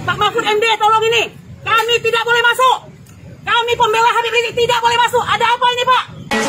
Pak Mahfud MD, tolong ini. Kami tidak boleh masuk. Kami pembela Habib Rizik tidak boleh masuk. Ada apa ini, Pak?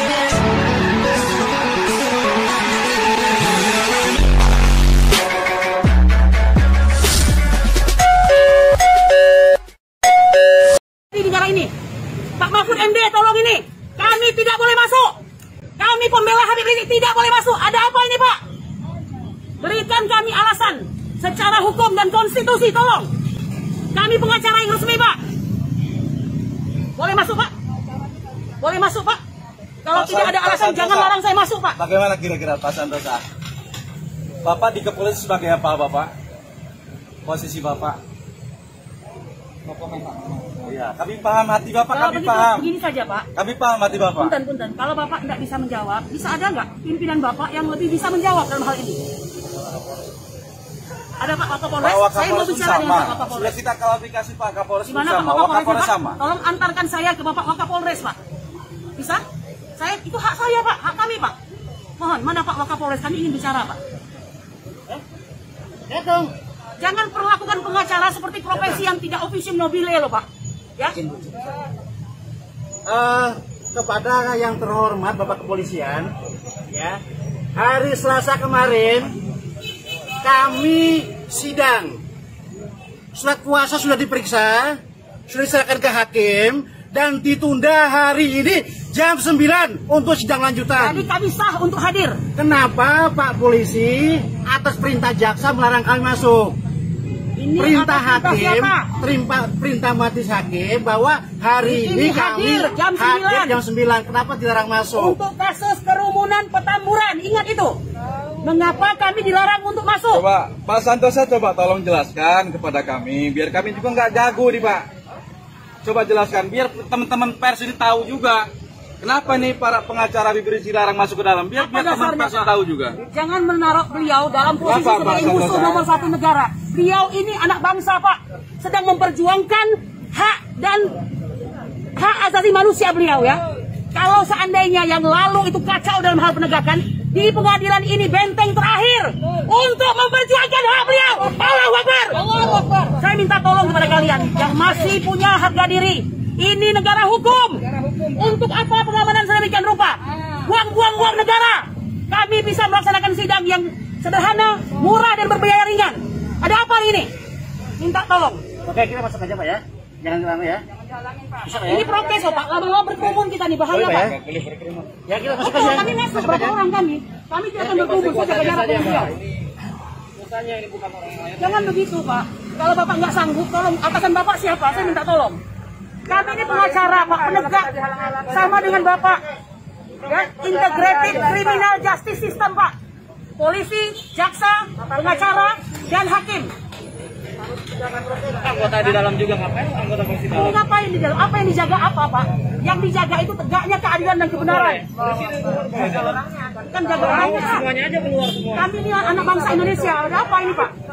Di negara ini. Pak Mahfud MD, tolong ini. Kami tidak boleh masuk. Kami pembela Habib Rizik tidak boleh masuk. Ada apa ini, Pak? Berikan kami alasan secara hukum dan konstitusi, tolong. Kami pengacara yang resmi, Pak. Boleh masuk, Pak? Boleh masuk, Pak? Kalau tidak ada alasan, jangan larang saya masuk, Pak. Bagaimana kira-kira Pak Santosa? Bapak di kepolisian sebagai apa, Bapak? Posisi Bapak? Ya, kami paham hati Bapak, Kalau kami begitu, paham. begini saja, Pak. Kami paham hati Bapak. Punten. Kalau Bapak tidak bisa menjawab, bisa ada nggak pimpinan Bapak yang lebih bisa menjawab dalam hal ini? Ada Pak Kapolres? Pak Saya mau bicara dengan Pak Kapolres. Sudah kita klarifikasi Pak Kapolres. Di mana Pak Kapolres, Pak? Tolong antarkan saya ke Bapak Kapolres, Pak. Bisa? Saya itu hak saya, Pak. Hak kami, Pak. Mohon, mana Pak Kapolres? Kami ingin bicara, Pak. Ya dong. Jangan perlakukan pengacara seperti profesi yang tidak officium nobile loh, Pak. Ya. Kepada yang terhormat Bapak Kepolisian, ya, hari Selasa kemarin kami sidang. Surat kuasa sudah diperiksa, sudah diserahkan ke hakim, dan ditunda hari ini jam 9 untuk sidang lanjutan. Jadi kami sah untuk hadir. Kenapa Pak Polisi atas perintah jaksa melarang kami masuk? Ini Perintah atas hakim, siapa? perintah majelis hakim bahwa hari ini kami hadir jam 9. hadir jam 9. Kenapa dilarang masuk? Untuk kasus kerumunan Petamburan, ingat itu. Mengapa kami dilarang untuk masuk? Coba Pak Santosa, coba tolong jelaskan kepada kami, biar kami juga nggak jago nih Pak. Coba jelaskan, biar teman-teman pers ini tahu juga. Kenapa nih para pengacara Habib Rizik dilarang masuk ke dalam? Biar teman pers tahu juga. Jangan menaruh beliau dalam posisi Kenapa, sebagai Pak musuh Santosa? nomor 1 negara. Beliau ini anak bangsa, Pak. Sedang memperjuangkan hak dan hak asasi manusia beliau, ya. Kalau seandainya yang lalu itu kacau dalam hal penegakan, di pengadilan ini benteng terakhir untuk memperjuangkan hak beliau. Allahu Akbar. Allahu Akbar. Saya minta tolong kepada kalian yang masih punya harga diri. Ini negara hukum. Untuk apa pengamanan sedemikian rupa? Buang-buang uang negara. Kami bisa melaksanakan sidang yang sederhana, murah, dan berbiaya ringan. Ada apa ini? Minta tolong. Oke, kita masuk aja Pak ya. Jangan lama ya. Bisa, ya? Ini protes loh Pak. Lama-lama berkerumun kita nih, bahaya Pak. Ya kita masuk Oke, aja. kami masuk berapa orang kami? Kami tidak akan berkerumun saja jarak beliau. Jangan begitu Pak. Kalau Bapak nggak sanggup, tolong atasan Bapak siapa? Saya minta tolong. Kami ini pengacara Pak, penegak sama dengan Bapak. Ya, integrated criminal justice system Pak. Polisi, jaksa, pengacara, dan hakim. Anggota di dalam juga ngapain? Anggota polisi dalam. Ngapain di dalam? Apa yang dijaga apa Pak? Yang dijaga itu tegaknya keadilan dan kebenaran. Kan jaga orangnya. Semuanya aja keluar semua. Kami ini anak bangsa Indonesia. Ada apa ini Pak?